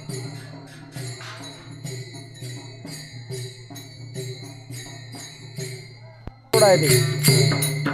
थोड़ा है भी।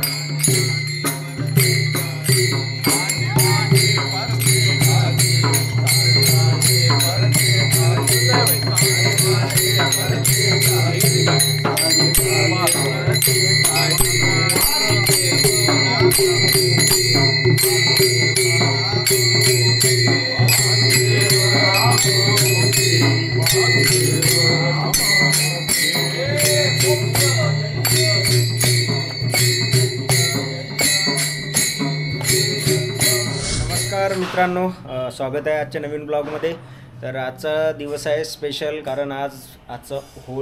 नमस्कार मित्रांनो, स्वागत आहे आजच्या नवीन ब्लॉगमध्ये. तर आजचा दिवस आहे स्पेशल, कारण आजचं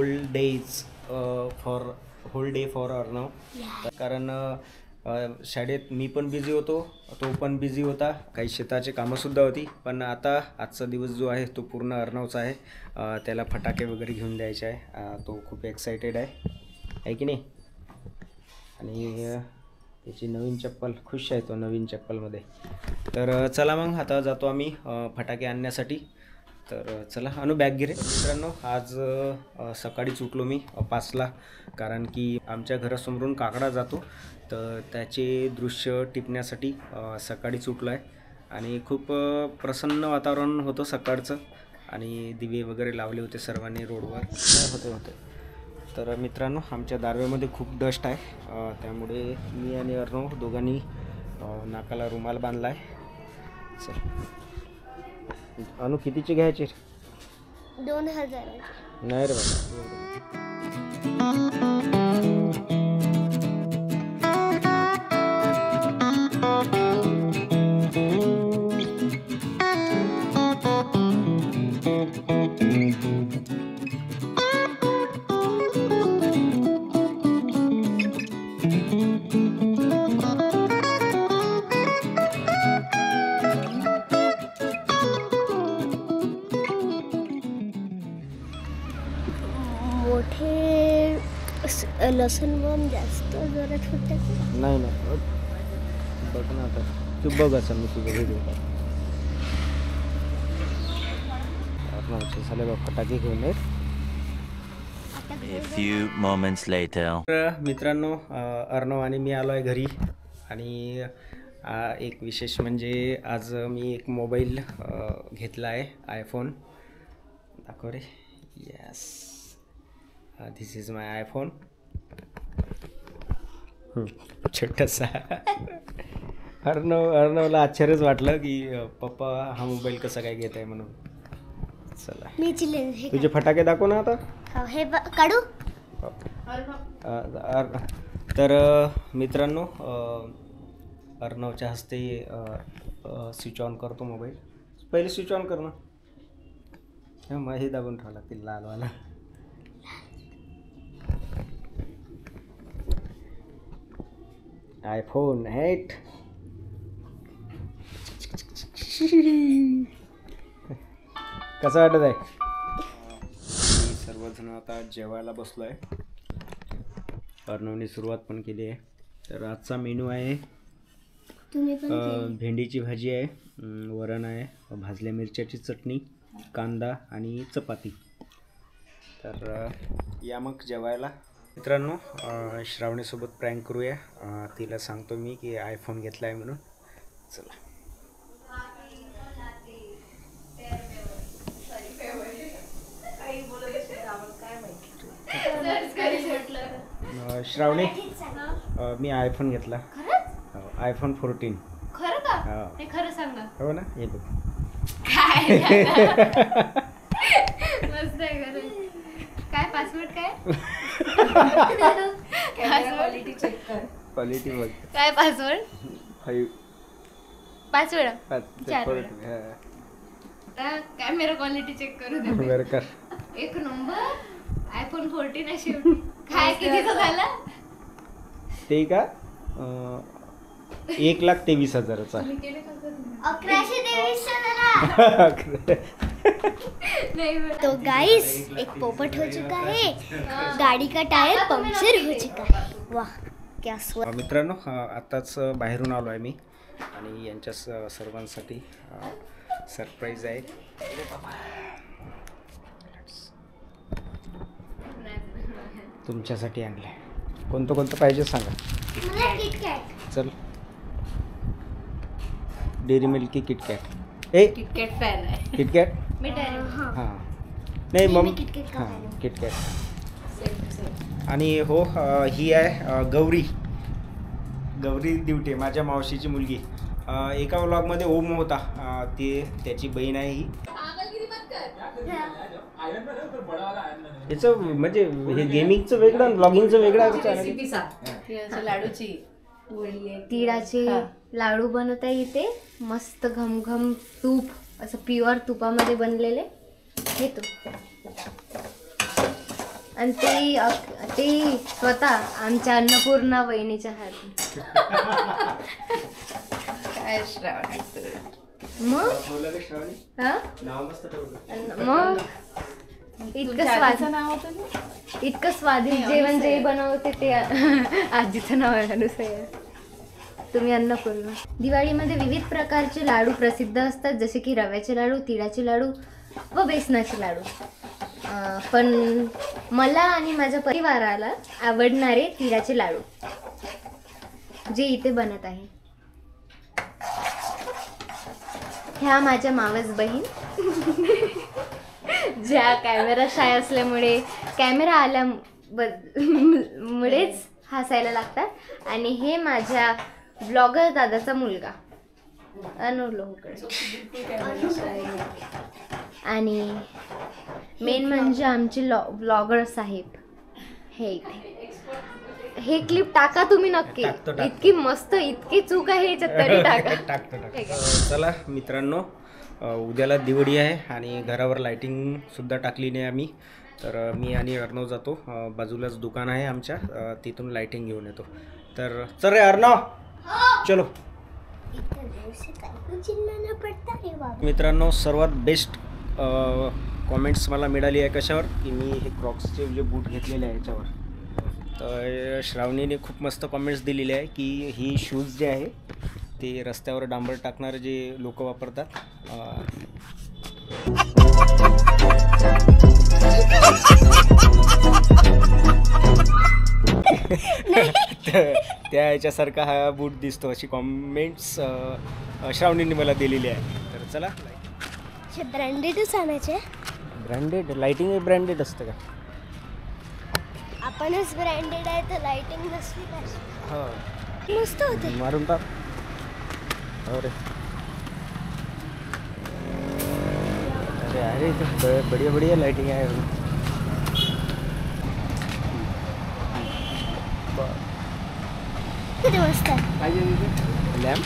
होल डे फॉर अर्णव. कारण शाळेत मी पण बिझी होतो, तो पण बिझी होता, काही शेताची कामंसुद्धा होती. पण आता आजचा दिवस जो आहे तो पूर्ण अर्णवचा आहे. त्याला फटाके वगैरे घेऊन द्यायचे आहे. तो खूप एक्सायटेड आहे की नाही. आणि त्याची नवीन चप्पल, खुश आहे तो नवीन चप्पलमध्ये. तर चला मग आता जातो आम्ही फटाके आणण्यासाठी. तर चला अनु बॅग घे रे. मित्रांनो, आज सकाळीच उठलो मी 5ला, कारण की आमच्या घरासमोरून काकडा जातो, तर त्याचे दृश्य टिपण्यासाठी सकाळीच उठलो आहे. आणि खूप प्रसन्न वातावरण होतं सकाळचं, आणि दिवे वगैरे लावले होते सर्वांनी रोडवर होते. तर मित्रांनो, आमच्या दारव्यामध्ये खूप डस्ट आहे, त्यामुळे मी आणि अर्णव दोघांनी नाकाला रुमाल बांधला आहे. चल अनु, कितीचे घ्यायचे? 2000. नाही रे बाबा. मोठे लसूण बॉम्ब जास्त जोरात फुटतात. नाही बघ ना, आता तू बघ असं मी तुझं व्हिडिओ झाले बघ, फटाके घेऊन येत. A few moments later. तर मित्रांनो, अर्णव आणि मी आलो आहे घरी. आणि एक विशेष म्हणजे आज मी एक मोबाईल घेतला आहे, आयफोन. दाखव रे. Yes, this is my iPhone. छोटासा. अर्णवला आश्चर्यच वाटलं की पप्पा हा मोबाईल कसा काय घेत आहे म्हणून. चला, तुझे फटाके दाखव ना आता. हे काढू. तर मित्रांनो, अर्णवच्या हस्ते स्विच ऑन करतो मोबाईल. पहिले स्विच ऑन कर ना. मग हे दाबून ठेवा लागतील लालवाला. आयफोन 8. कसं वाटत आहे? सर्वजण आता जेवायला बसलो आहे. अर्णवने सुरुवात पण केली आहे. तर आजचा मेनू आहे भेंडीची भाजी आहे, वरण आहे, भाजल्या मिरच्याची चटणी, कांदा आणि चपाती. तर या मग जेवायला. मित्रांनो, श्रावणीसोबत प्रँक करूया. तिला सांगतो मी की आयफोन घेतला आहे म्हणून. चला. श्रावणी, मी आयफोन घेतला. आयफोन 14. खरं का? हे खरं सांगा. हो ना, हे बघ. मस्त आहे. खरं काय? पासवर्ड काय? क्वालिटी चेक कर. क्वालिटी बघ. काय पासवर्ड? 5. 5 वेळा. 4 कॅमेरा क्वालिटी चेक करू दे. बरं कर. एक नंबर. आयफोन 14 आहे शेवटी. काय कितीचा झाला? ते का 1,23,000चा. 1123 तो गाइस, एक पोपट हो चुका है. गाड़ी का टायर पंक्चर हो चुका है. वाह, क्या स्वाद. मित्रांनो, आताच बाहेरून आलो आहे मी, आणि यांच्या सर्वांसाठी सरप्राईज आहे. तुमच्यासाठी आणलंय. कोणतं कोणतं पाहिजे सांगा. मला किटकॅट. चल डेअरी मिल्क की किटकॅट. ए किटकॅट फॅन आहे. किटकॅट. मी हां. हां नाही मी मग KitKat हां खातो. किटकॅट. आणि हो ही आहे गौरी. गौरी दिवटे माझ्या मावशीची मुलगी. एका व्लॉगमध्ये ओम होता, ते त्याची बहीण आहे ही. याचं म्हणजे हे गेमिंगचं वेगळं ब्लॉगिंगचं वेगळं रेसिपी सांग. लाडूची तिळाचे लाडू बनवता येते. मस्त घमघम तूप, असं प्युअर तुपामध्ये बनलेले हे तूप. आणि ते स्वतः आमच्या अन्नपूर्णा वहिनीच्या हात. काय श्रावणी. मग हा मग इतकं स्वादिष्ट जेवण जे बनवते ते आजीचं नाव आहे अनुसया. तुम्ही अन्नपूर्णा. दिवाळीमध्ये विविध प्रकारचे लाडू प्रसिद्ध असतात, जसे की रव्याचे लाडू, तिळाचे लाडू व बेसनाचे लाडू. पण मला आणि माझ्या परिवाराला आवडणारे तिळाचे लाडू जे इथे बनत आहे. ह्या माझ्या मावस बहीण ज्या कॅमेरा शाय असल्यामुळे कॅमेरा मुळेच हसायला लागतात. आणि हे माझ्या ब्लॉगर दादाचा मुलगा अनु लोहकर. आणि मेन म्हणजे आमचे ब्लॉगर साहेब हे इथे. हे क्लिप टाका तुम्ही नक्की. इतकी मस्त, इतकी चूक आहे ह्याच्यात तरी टाका. चला मित्रांनो, उद्याला दिवाळी आहे आणि घरावर लाइटिंग सुद्धा टाकली नाही आम्ही. तर मी आणि अर्णव जातो, बाजूलाच दुकान आहे आमच्या, तिथून लाइटिंग घेऊन येतो. तर चल रे अर्णव, चलो. मित्रांनो, सर्वात बेस्ट कॉमेंट्स मला मिळाली आहे कशावर, की मी हे क्रॉक्सचे जे बूट घेतलेले आहे याच्यावर. तर श्रावणीने खूप मस्त कॉमेंट्स दिलेले आहे की ही शूज जे आहे ते रस्त्यावर डांबर टाकणारे जे लोक वापरतात, त्या याच्यासारखा हा बूट दिसतो, अशी कॉमेंट्स श्रावणीने मला दिलेली आहे. तर चला, ब्रँडेडच आणायचे. ब्रँडेड लाइटिंग ब्रँडेड असतं का? आपणच ब्रँडेड आहे तर लाइटिंग नसली पाहिजे. हां मस्त होते. मारून टाक. अरे अरे अरे बढ़िया बढ़िया लाइटिंग आहे. किती मस्त आहे. लॅम्प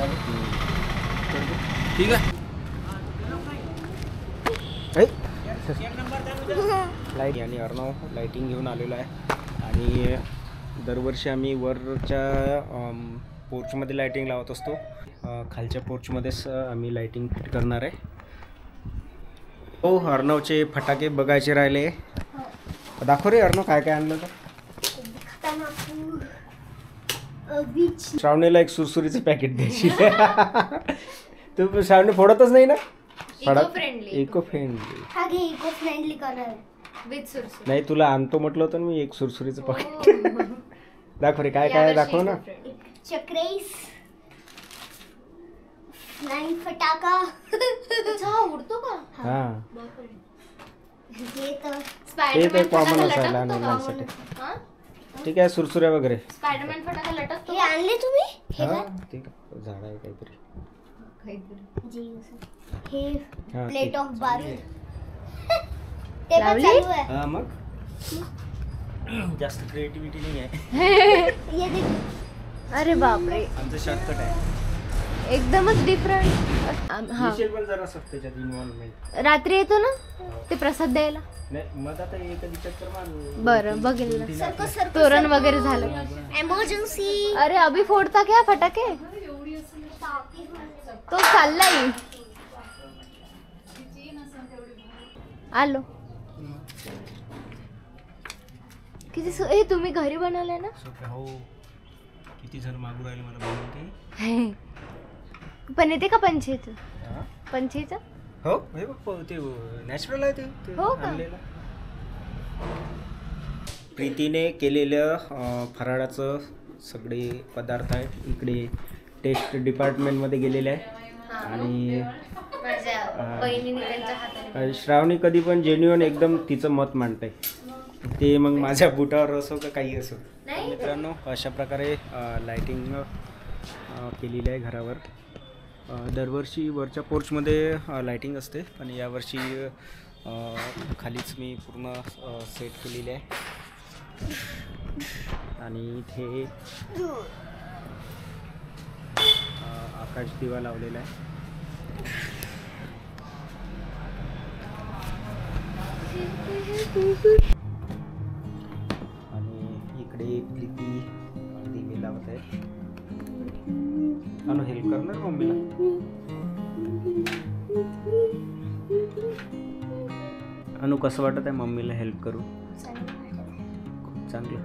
ठीक आहे. लाईट आणि अर्णव लाइटिंग घेऊन आलेलो आहे. आणि दरवर्षी आम्ही वरच्या पोर्चमध्ये लाइटिंग लावत असतो, खालच्या पोर्चमध्येच आम्ही लाइटिंग फिट करणार आहे. हो, अर्णवचे फटाके बघायचे राहिले. दाखव रे अर्णव, काय काय आणलं तर. श्रावणीला एक सुरसुरीचं पॅकेट द्यायची. तू श्रावणी फोडतच नाही ना. इको फ्रेंडली इको फ्रेंडली करणार नाही, तुला आणतो म्हटलं होतं मी एक सुरसुरीचं पॅकेट. दाखव रे काय काय, दाखव ना. चक्रेस, फ्लाइंग फटाका. उडतो का? हां, हे ते कॉमन असायला लहान मुलांसाठी. ठीक आहे, सुरसुऱ्या वगैरे. स्पायडरमॅन फटाका लटकतो. हे आणले तुम्ही? हे हां, ठीक आहे, झाड आहे काहीतरी. हे हां, प्लेट ऑफ बारूद. ते पण चालू आहे. हां, मग जास्त क्रिएटिव्हिटी नाही आहे. ये देख. अरे बापरे, आमचं शॉर्टकट आहे एकदमच डिफरंट. हा, पण जरा त्याच्यात इन्व्हॉल्वमेंट. रात्री येतो ना ते प्रसाद द्यायला. नाही मग आता एखादी चक्कर मारू. बरं बघेल ना. सर्कस तोरण वगैरे झालं. एमर्जन्सी. अरे अभि फोडता क्या फटाके? तो चाललाय. आलो. किती हे तुम्ही घरी बनवलंय ना? हो, किती जण मागू राहिले मला बनवून ते. पण येते का पंचेचं? पंचेचं हो, हे बघ ते नॅचरल आहे ते हो का? आणलेलं. प्रीतीने केलेलं फराळाचं सगळे पदार्थ आहेत. इकडे टेस्ट डिपार्टमेंटमध्ये गेलेले आहे आणि माझ्या बहिणीने त्यांच्या हाताने श्रावणी कधी पण जेन्युअन एकदम तिचं मत मांडते. ते मग माझ्या बुटावर असो का काही असो. मित्रांनो अशा प्रकारे लाईटिंग केलेली आहे घरावर. दरवर्षी वरच्या पोर्चमध्ये लाईटिंग असते पण यावर्षी खालीच मी पूर्ण सेट केलेली आहे. आणि इथे आकाश दिवा लावलेला आहे. आणि इकडे प्रीती दिवे लावत आहे. अनु हेल्प करणार मम्मीला. अनु कसं वाटत आहे मम्मीला हेल्प करू? खूप चांगलं.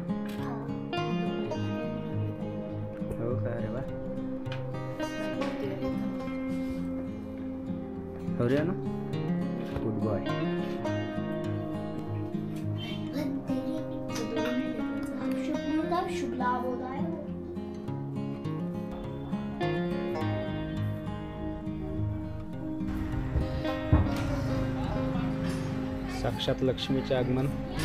हो का? अरे वा. हो रे अनु, गुड बॉय. साक्षात लक्ष्मीचे आगमन.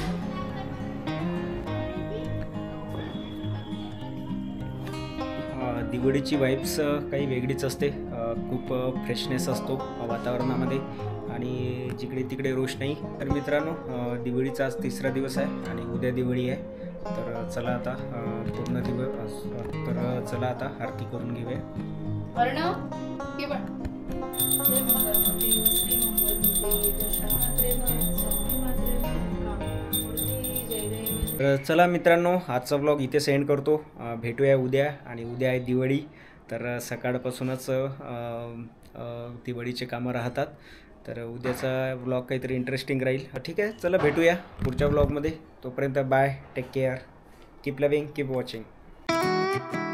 दिवाळीची वाईब्स काही वेगळीच असते. खूप फ्रेशनेस असतो वातावरणामध्ये आणि जिकडे तिकडे रोषणाई. तर मित्रांनो दिवाळीचा आज 3रा दिवस आहे आणि उद्या दिवाळी आहे. तर चला आता पूर्ण दिवस तर चला आता आरती करून घेऊया. तर चला मित्रांनो आजचा व्लॉग इथे सेंड करतो. भेटूया उद्या आणि उद्या आहे दिवाळी. तर सकाळपासूनच दिवाळीचे कामं राहतात. तर उद्याचा व्लॉग काहीतरी इंटरेस्टिंग राहील. ठीक आहे चला भेटूया पुढच्या व्लॉगमध्ये. तोपर्यंत bye, take care, keep loving, keep watching.